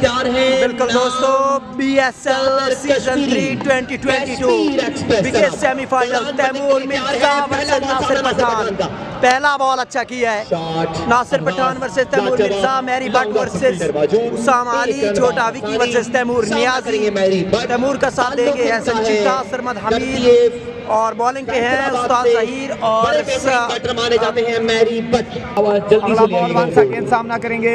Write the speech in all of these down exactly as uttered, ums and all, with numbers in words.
तैयार हैं। बिल्कुल दोस्तों, B S L season three twenty twenty two wicket semifinal Taimur Mirza versus Nasir Pathan. पहला बॉल अच्छा किया है Nasir Pathan versus Taimur Mirza. Mary Bhatt versus Usama Ali, छोटा विकी वर्सेस तैमूर नियाजी। तैमूर का साथ देंगे हसन चीता, सरमद हमीद और बॉलिंग पे हैं उस्ताद जहीर और माने जाते हैं मैरी भट्ट। जल्दी से बॉल वन सेकंड सामना करेंगे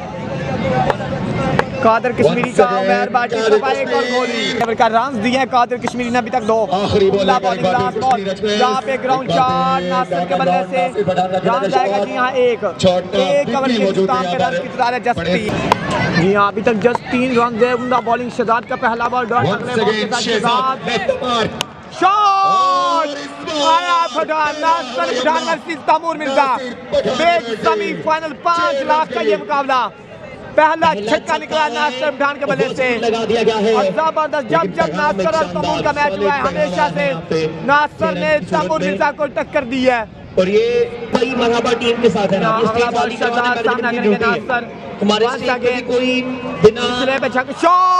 कादर कश्मीरी का उमर बाटी एक और गोली का रन दिए हैं कादर कश्मीरी ने अभी तक दो। यहाँ पे ग्राउंड चार नासिर के बल्ले से रन जाएगा जी यहाँ एक एक ओवर के हिंदुस्तान के रन की तादाद जस्ट तीन। जी हाँ, अभी तक जस्ट तीन रन है। उमदा बॉलिंग शहजाद का पहला बॉल डॉट अगले बॉल के साथ शहजाद शॉट आया पठान नासिर पठान वर्सेस तैमूर मिर्जा। सेमीफाइनल पाँच लाख का ये मुकाबला। पहला छक्का निकला नासिर पठान के बल्ले से और जबरदस्त जब जब नासिर और तैमूर का मैच हुआ है हमेशा से नासिर ने तैमूर मिर्जा को टक्कर दी है और ये कई मरहबा टीम के साथ है ना। अगला बॉल शहजाद सामना करेंगे नासिर हमारे से कोई बिना पे छक्का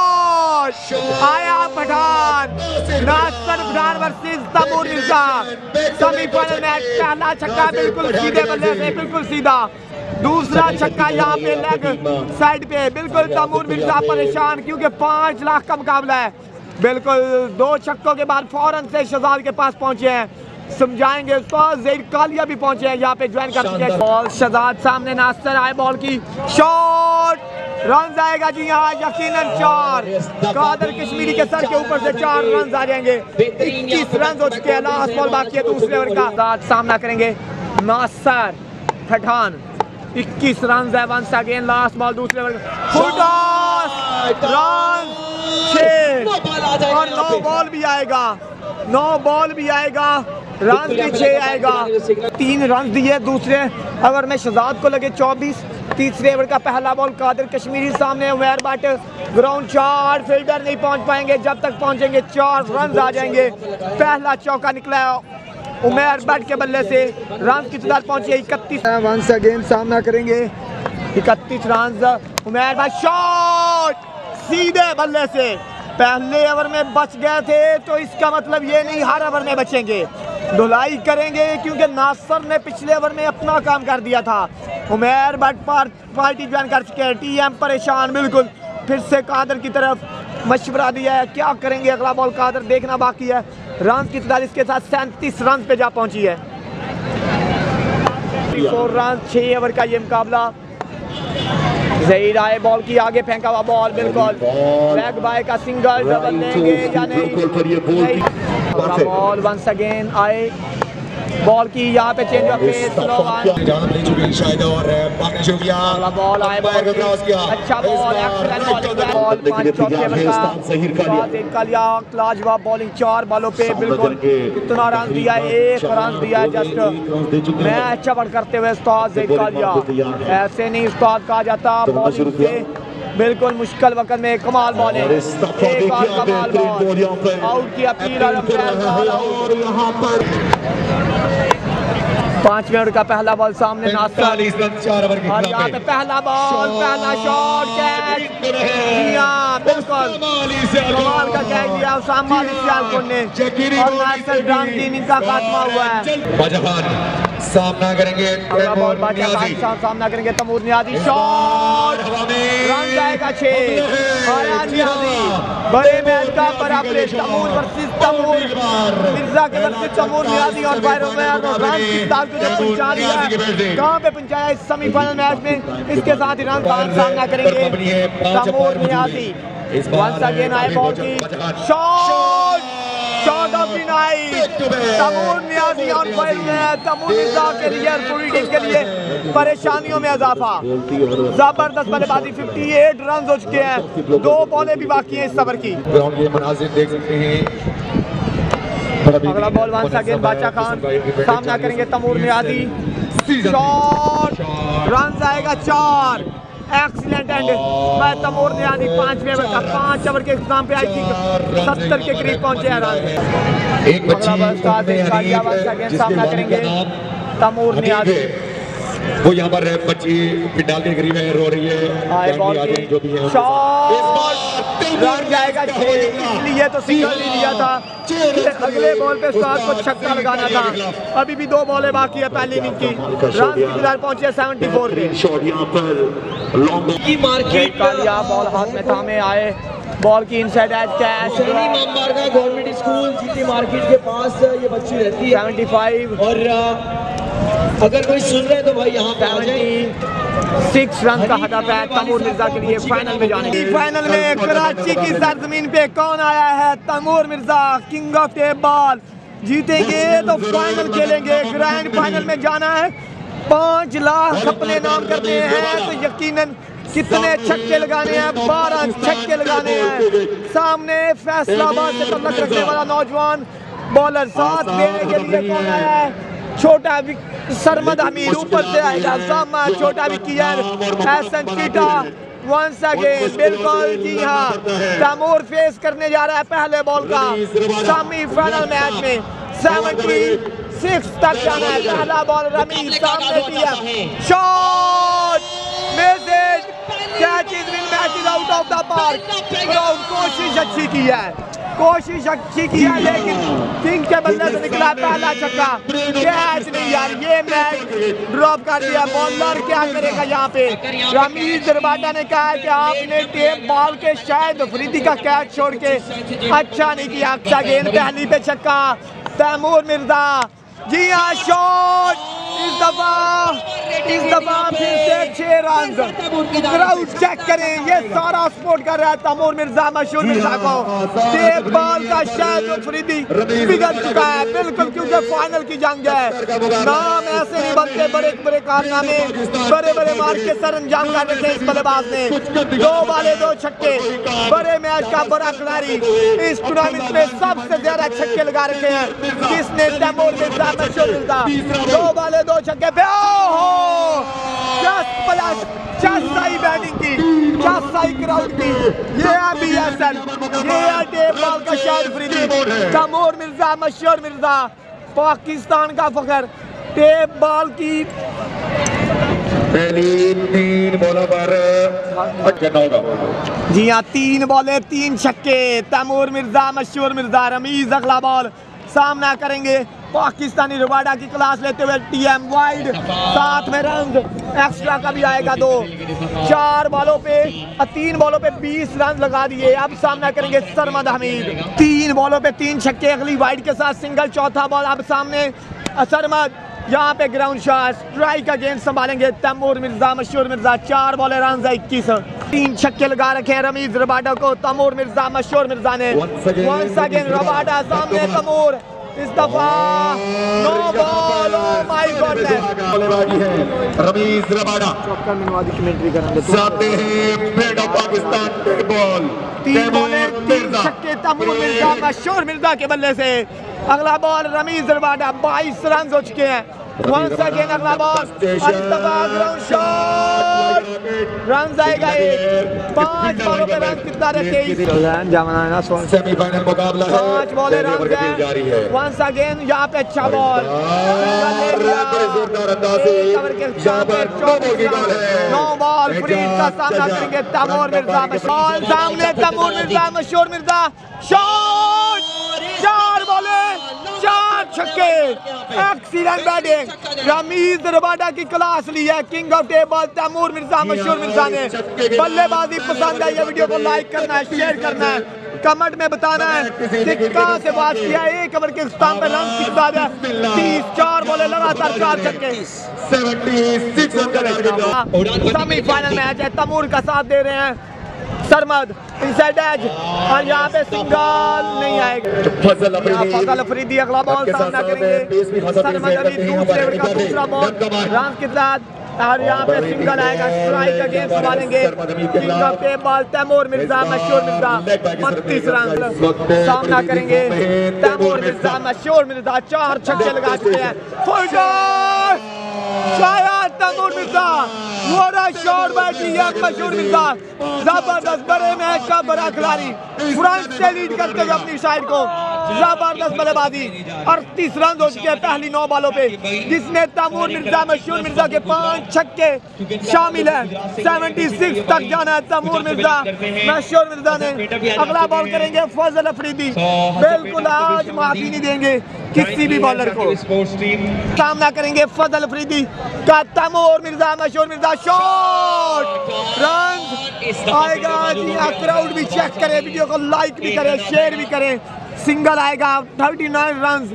शॉट आया Pathan Nasir Pathan versus Taimur Mirza. Semifinal match पहला छक्का बिल्कुल सीधे बल्ले से बिल्कुल सीधा, दूसरा छक्का यहाँ पे लेग साइड पे बिल्कुल तैमूर मिर्जा परेशान क्योंकि पांच लाख का मुकाबला है। बिल्कुल दो छक्कों के बाद फौरन से शहजाद के पास पहुंचे हैं, समझाएंगे उस्ताद ज़हीर कालिया भी पहुंचे हैं यहाँ पे ज्वाइन कर चुके हैं। बॉल शहजाद सामने नासिर आए बॉल की शॉट रन जाएगा जी यहाँ यकीनन चार। कादर कश्मीरी के सर के ऊपर से चार रन आ जाएंगे। इक्कीस रन हो चुके हैं, लास्ट बॉल बाकी है दूसरे ओवर का। सामना करेंगे नासिर पठान, इक्कीस रन है वंस अगेन लास्ट बॉल दूसरे ओवर फुल टॉस रन छह और नौ बॉल भी आएगा, नौ बॉल भी आएगा, रन भी छह आएगा। तीन रन दिए दूसरे ओवर में शहजाद को लगे चौबीस। तीसरे ओवर का पहला बॉल कादर कश्मीरी सामने उमर भट्ट ग्राउंड चार फील्डर नहीं पहुंच पाएंगे, जब तक पहुंचेंगे चार रन आ जाएंगे। पहला चौका निकला उमर भट्ट के बल्ले से, रन की तादाद पहुंची है इकतीस। वंस अगेन सामना करेंगे इकतीस रन। उमर भट्ट शॉट सीधे बल्ले से, पहले ओवर में बच गए थे तो इसका मतलब ये नहीं हर ओवर में बचेंगे, धुलाई करेंगे क्योंकि नासिर ने पिछले ओवर में अपना काम कर दिया था। उमर भट्ट पार्टी ज्वाइन कर चुके हैं, टीएम परेशान बिल्कुल। फिर से कादर की तरफ मशवरा दिया है, क्या करेंगे अगला बॉल कादर देखना बाकी है। रन की तादाद इसके साथ सैंतीस रन पे जा पहुंची है। रन छह ओवर का ये मुकाबला। ज़हीर आए बॉल की आगे फेंका हुआ बॉल बिल्कुल लेग बाय का सिंगल डबल लेंगे या नहीं। बॉल वंस अगेन आए बॉल की यहाँ पे change of pace slow one शायद और भागने शुरू किया बॉल आए बॉल अच्छा बॉल एक्सीलेंट बॉलिंग बॉल पांच चौथे ओवर का एक कालिया लाजवाब बॉलिंग चार बॉलों पे बिल्कुल कितना रन दिया है, एक रन दिया है जस्ट। मैच चबड़ करते हुए उस्ताद ज़हीर कालिया, ऐसे नहीं उस्ताद कहा जाता। बॉलिंग से बिल्कुल मुश्किल वक्त में कमाल बॉलिंग, एक और कमाल बॉल आउट की अपील और यहाँ पर पांचवें ओवर का पहला बॉल सामने नासिर और यहाँ पे पहला बॉल पहला शॉट कैच बिल्कुल कमाल का कैच दिया उसामा अली सियालकोट ने और नासिर ड्राम की इनिंग का खात्मा हुआ है। सामना करेंगे सामना करेंगे तैमूर नियाजी शॉट रन जाएगा छह। आया नियाजी बड़े मैच का बराबर तैमूर वर्सेस तैमूर मिर्जा के वर्सेस तैमूर नियाजी और बायरों में रन की तादाद को जब पहुंचा दिया है, कहां पे पहुंचाया इस सेमीफाइनल मैच में। इसके साथ ही रन का सामना करेंगे तैमूर नियाजी। वंस अगेन आए बॉल की shot shot of the night Taimur Niazi on fire में। तैमूर मिर्जा के लिए पूरी टीम के लिए परेशानियों में इजाफा, जबरदस्त बल्लेबाजी अट्ठावन रन हो चुके हैं, दो बॉलें भी बाकी हैं इस ओवर की। ग्राउंड के मनाज़िर देख सकते हैं। अगला बॉल वंस अगेन बादशाह खान सामना करेंगे तैमूर नियाजी शॉट रन आएगा चार। एक्सीलेंट एंड मैं तैमूर नियाजी पांचवें ओवर का पांच ओवर के एग्जाम पे आई थी सत्तर के करीब पहुंचे हैं रन। एक बच्ची सामना करेंगे तैमूर नियाजी वो यहाँ पर बच्ची पिंडाल के करीब है, रो रही है। आए बॉल की जो भी है शॉट रन जाएगा छह, इसलिए तो सिंगल नहीं लिया था, अगले बॉल पे सात को छक्का लगाना था। अभी भी दो बॉलें बाकी है पहली इनिंग की, रन की फिलहाल पहुंचे चौहत्तर पे। शॉट यहाँ पर लॉन्ग की मार्केट कालिया बॉल हाथ में थामे आए, बॉल की इनसाइड एज कैच, शहरी मामबारगा गवर्नमेंट स्कूल जीटी मार्केट के पास ये बच्ची रहती है पचहत्तर और अगर कोई सुन रहे तो भाई यहाँ पे आ जाए। सिक्स रन का हदफ है तैमूर मिर्जा के लिए फाइनल में जाने के लिए। फाइनल में कराची की सरजमीन पे कौन आया है? Taimur Mirza, king of table. जीतेंगे तो फाइनल खेलेंगे, ग्रैंड फाइनल में जाना है। पाँच लाख अपने नाम करने हैं तो यकीनन कितने छक्के लगाने हैं? बारह छक्के लगाने हैं। सामने फैसलाबाद से तल्लुक रखने वाला नौजवान बॉलर, साथ देने के लिए कौन आया है? छोटा सरमद हमीद ऊपर से आएगा, सामा छोटा wicket, Ehsan Cheetah once again, बिल्कुल जी हाँ, तैमूर फेस करने जा रहा है पहले बॉल का सेमीफाइनल मैच में। छिहत्तर तक जाना है, पहला बॉल रमीज सामने दिया, shot message, catch is win, match is out of the park. कोशिश अच्छी की है, कोशिश अच्छी की है, लेकिन किंग के बल्ले से निकला पहला छक्का, कैच नहीं यार, ये मैच ड्रॉप कर दिया। बॉलर क्या करेगा यहाँ पे? रमीज दरबाटा ने कहा है कि आपने टेप बॉल के शायद अफरीदी का कैच छोड़ के अच्छा नहीं किया। अच्छा गेंद पहली पे छक्का, तैमूर मिर्जा, जी हाँ शॉट, इस दफा इस दफा फिर से छह रन। क्राउड चेक करें, ये सारा सपोर्ट कर रहा है तैमूर मिर्जा, मशहूर मिर्जा को। टेप बॉल का शायद अफरीदी बिगड़ चुका है बिल्कुल, क्योंकि फाइनल की जंग है, नाम ऐसे नहीं बनते, बड़े बड़े कारनामे, बड़े बड़े मार के सर अंजाम कर रखे इस बल्लेबाज ने। दो बाले दो छक्के, बड़े मैच का बड़ा खिलाड़ी, इस टूर्नामेंट में सबसे ज्यादा छक्के लगा रखे हैं किसने? तैमूर मिर्जा, मशहूर मिर्जा। दो बाले दो छक्के पे, ओहो चासाई बैटिंग की, चासाई क्राउड की, ये है बी एस एल, ये है टेप बॉल का शायद अफरीदी, तैमूर मिर्जा, मशहूर मिर्जा, पाकिस्तान का फखर। टेप बॉल की पहली तीन बॉलों पर जी हाँ, तीन बॉले तीन छक्के, तैमूर मिर्जा, मशहूर मिर्जा। रमीज अगला बॉल सामना करेंगे, पाकिस्तानी रबाडा की क्लास लेते हुए टीएम वाइड, साथ में रन एक्स्ट्रा का भी आएगा दो। चार बॉलों पे तीन बॉलों पे बीस रन लगा दिए। अब सामना करेंगे सरमद हमीद, तीन बॉलों पे तीन छक्के, अगली वाइड के साथ सिंगल। चौथा बॉल अब सामने सरमद, यहाँ पे ग्राउंड शॉट, स्ट्राइक का गेंद संभालेंगे तैमूर मिर्जा, मशहूर मिर्जा। चार बॉले रन इक्कीस, तीन छक्के लगा रखे हैं रमीज रबाडा को, तैमूर मिर्जा, मशहूर मिर्जा ने। वंस अगेन रबाडा सामने, तैमूर इस दफा no ball, oh my goodness, बल्लेबाजी है रमीज रबाडा, चौका मिनवादी कमेंट्री करेंगे। सामने है फ्रेंड ऑफ पाकिस्तान बॉल, तीन बॉले तीन छक्के तैमूर मिर्जा, मशहूर मिर्जा के बल्ले से। अगला बॉल रमीज रबाडा, बाईस रन हो चुके हैं। वंस अगेन अगला बॉल, ग्राउंड शॉट, रन आएगा एक, पांच बॉलों पे रन कितना रखे? सेमीफाइनल मुकाबला है, पांच बॉले रन जारी है। वंस अगेन यहाँ पे अच्छा बॉल, जोरदार अंदाज से यहाँ पर नौ बॉल, फ्रीज का सामना करेंगे तैमूर मिर्जा, बॉल सामने, तैमूर मिर्जा, मशहूर मिर्जा, शॉट, चार बॉले चार छक्के, एक्सीलेंट बैटिंग, रमीज रबाडा की क्लास ली है, king of table Taimur Mirza, Mashhoor Mirza ने। बल्लेबाजी पसंद है, ये वीडियो को लाइक करना है, शेयर करना है, कमेंट में बताना है कि कहां से बात किया है। एक ओवर के इख्तिताम पे रन कितना है? तीस, चार बॉले लगातार चार छक्के, सेमीफाइनल मैच है, तैमूर का साथ दे रहे हैं सरमद, इनसाइड एज, और यहाँ पे सिंगल नहीं आएगा। फजल अफरीदी अगला बॉल सामना करेंगे, सरमद अभी दूसरे ओवर का दूसरा बॉल, रन के साथ, और यहाँ पे सिंगल आएगा, स्ट्राइक अगेंस्ट संभालेंगे king of table Taimur Mirza, Mashhoor Mirza, बत्तीस रन सामना करेंगे तैमूर मिर्जा, मशहूर मिर्जा, चार छक्के लगा चुके हैं। फुल शॉट, शायद तैमूर मिर्जा, वोरा शॉट बैठी है मशहूर मिर्जा, जबरदस्त, बड़े मैच का बड़ा खिलाड़ी, फ्रंट से लीड करते हुए अपनी साइड को जबरदस्त बल्लेबाजी। अड़तीस रन हो चुके हैं पहली नौ बॉलों पे, जिसमें तैमूर मिर्जा मशहूर मिर्जा के पांच छक्के शामिल हैं। छिहत्तर तक जाना है तैमूर मिर्जा मशहूर मिर्जा ने। अगला बॉल करेंगे फजल अफरीदी, बिल्कुल आज माफी नहीं देंगे किसी भी बॉलर को। सामना करेंगे फजल अफरीदी का तैमूर मिर्जा मशहूर मिर्जा, शॉट रन आएगा जी। क्राउड भी चेक करे, वीडियो को लाइक भी करे, शेयर भी करे। सिंगल आएगा, उनतालीस रन।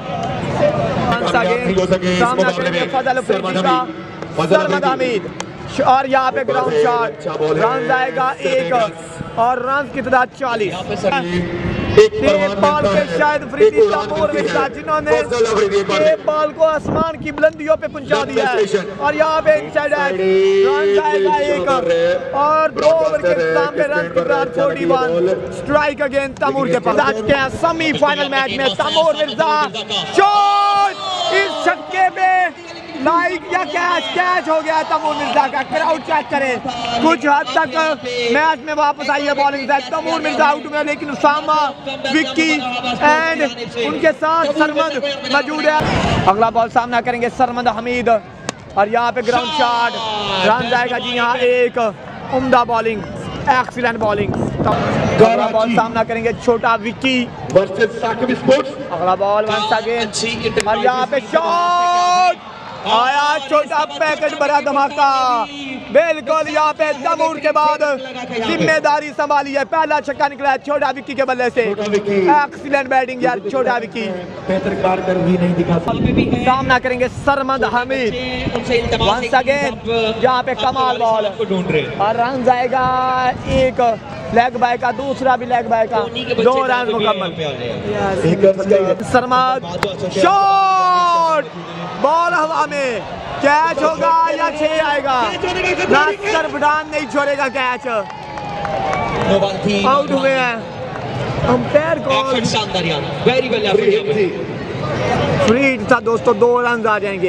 सामना करेंगे फजल अफरीदी का सरमद हमीद, और यहाँ पे ग्राउंड शॉट, रन आएगा एक और रन की तादाद चालीस। तेज बॉल पे शायद अफरीदी तैमूर मिर्जा जिन्होंने एक बॉल को आसमान की बुलंदियों पे पहुंचा दिया है, और यहाँ पे इनसाइड रन आएगा एक और दो ओवर के इख्तिताम पे रन की तादाद इकतालीस। स्ट्राइक अगेन तैमूर के पास। आज के सेमीफाइनल मैच में तैमूर मिर्जा शॉट, इस छक्के पे लाइक या कैच कैच हो गया तैमूर मिर्जा का। क्राउड चेक करें, कुछ हद तक मैच में वापस आई है बॉलिंग से। तैमूर मिर्जा आउट में, लेकिन उसामा, विक्की एंड उनके साथ सरमद मौजूद है। अगला बॉल सामना करेंगे सरमद हमीद, और यहाँ पे ग्राउंड शॉट, रन जाएगा जी यहाँ एक। उम्दा बॉलिंग, एक्सीलेंट बॉलिंग। अगला बॉल सामना करेंगे छोटा विक्की वर्सेस साकिब स्पोर्ट्स। अगला बॉल वंस अगेन, और यहाँ पे शॉट आया, छोटा पैकेट भरा धमाका। बिल्कुल यहाँ पे तैमूर के बाद जिम्मेदारी संभाली है। पहला छक्का निकला है छोटा विक्की के बल्ले से। एक्सीलेंट बैटिंग यार छोटा विक्की। नहीं दिखा। सामना करेंगे सरमद हमीद वंस अगेन, यहाँ पे कमाल बॉल, और रन जाएगा एक। लेग बाय का, दूसरा भी लेग बाय का, दो रन मुकम्मल। सरमद शॉट, बॉल हवा में, कैच होगा या छह आएगा। नासिर पठान नहीं छोड़ेगा कैच, आउट हुए हैं। अंपायर कॉल फ्री था दोस्तों, दो रन आ जाएंगे।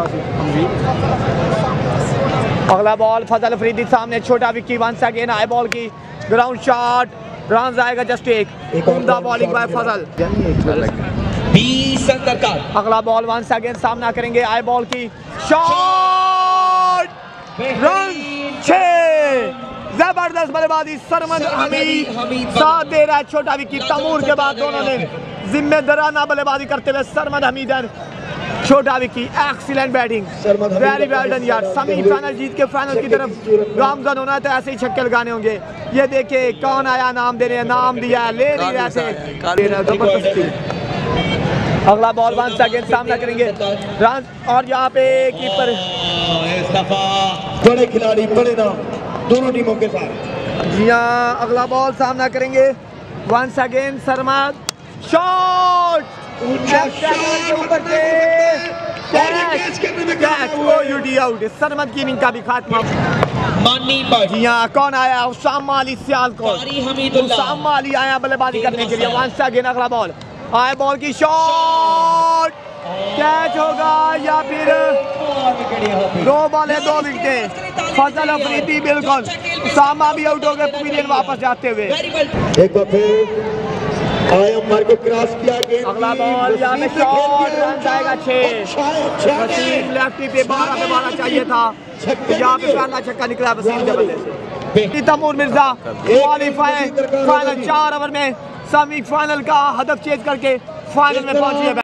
अगला बॉल फजल अफरीदी सामने छोटा Vicky once again, high ball की ग्राउंड शॉट, रन आएगा जस्ट एक। उम्दा बॉलिंग बाय फजल। अगला बॉल वंस अगेन सामना करेंगे आई बॉल की, शॉट, रन छह। जबरदस्त बल्लेबाजी सरमद हमीद साथ दे रहा है छोटा विक्की। तैमूर के बाद दोनों ने जिम्मेदाराना बल्लेबाजी करते हुए सरमद हमीद और छोटा Vicky, excellent batting, very well done यार। सेमीफाइनल जीत के फाइनल की तरफ गामजन होना है तो ऐसे ही छक्के लगाने होंगे। ये देखिए कौन आया नाम देने, नाम दिया है, ले नहीं रहे थे। अगला बॉल वंस अगेन सामना करेंगे रन, और यहाँ पे कीपर बड़े खिलाड़ी, बड़े नाम दोनों टीमों के साथ। जी हाँ, अगला बॉल सामना करेंगे वंस अगेन सरमद, शॉट के ऊपर से आउट। सरमद की इनिंग का भी खात्मा। जी हाँ, कौन आया? उसामा अली सियालकोट। उसामा अली आया बल्लेबाजी करने के लिए। वंस अगेन अगला बॉल, आए बॉल की शॉट, कैच होगा या फिर दो बॉल है, दो विकेटें। फजल अफरीदी बिल्कुल, उसामा भी आउट हो गए, पवेलियन वापस जाते हुए। एक बार फिर आए अंपायर को क्रॉस किया गया। अगला बॉल यहाँ पे शॉट, रन जाएगा छह। वसीम लेफ्टी पे बारह पे बारह चाहिए था, यहाँ पे पहला छक्का निकला वसीम के बल्ले से। तैमूर मिर्जा क्वालीफाई फाइनल चार ओवर में सेमीफाइनल का हदफ चेज करके फाइनल में पहुंची है।